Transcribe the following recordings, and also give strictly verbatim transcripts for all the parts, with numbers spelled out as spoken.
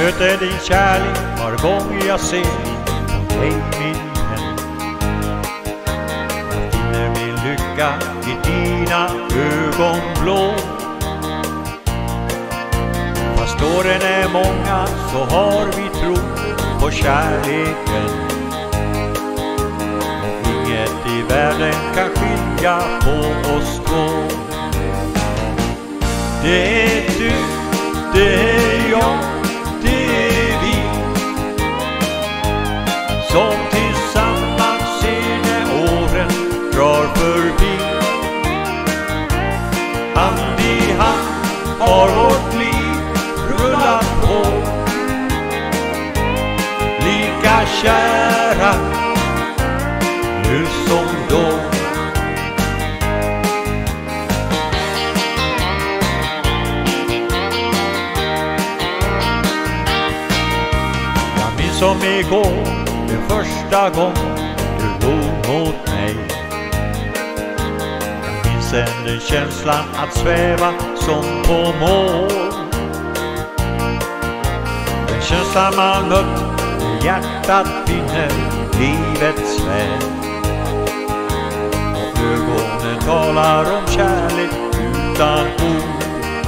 möter din kärlek var gång jag ser på dig min vän. Jag finner min lycka i dina ögon blå. Fast åren är många så har vi tro på kärleken. Och inget i världen kan skilja på oss två. Det är du, det är jag, det är vi som tillsammans ser när åren drar förbi. Hand i hand har vårt liv rullat på, lika kära nu som då. Jag minns som igår den första gången du låg mot mig. Jag minns än den känslan att sväva som på mål. Den känslan man mött när hjärtat finner livets väg. Och ögonen talar om kärlek utan ord.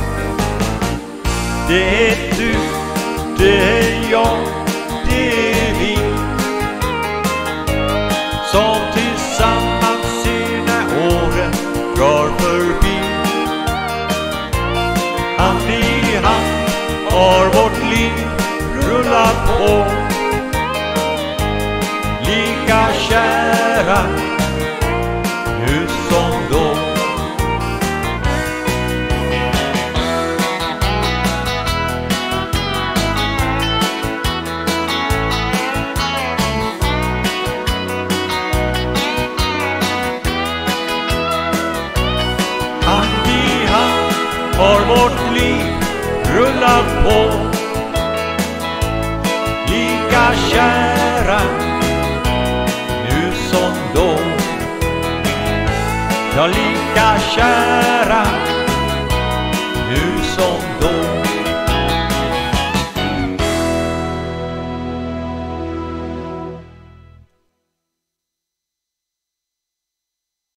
Det är du, det är jag, det är vi som tillsammans ser när åren drar förbi. Hand i hand har vårt liv rullat på, lika kära nu som då. Hand i hand har vårt liv rullat på, lika kära nu som då. Ja, lika kära